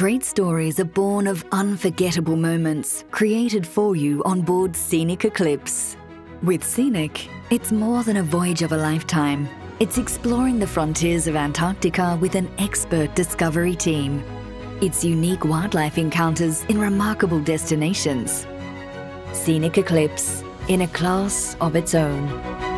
Great stories are born of unforgettable moments created for you on board Scenic Eclipse. With Scenic, it's more than a voyage of a lifetime. It's exploring the frontiers of Antarctica with an expert discovery team. It's unique wildlife encounters in remarkable destinations. Scenic Eclipse, in a class of its own.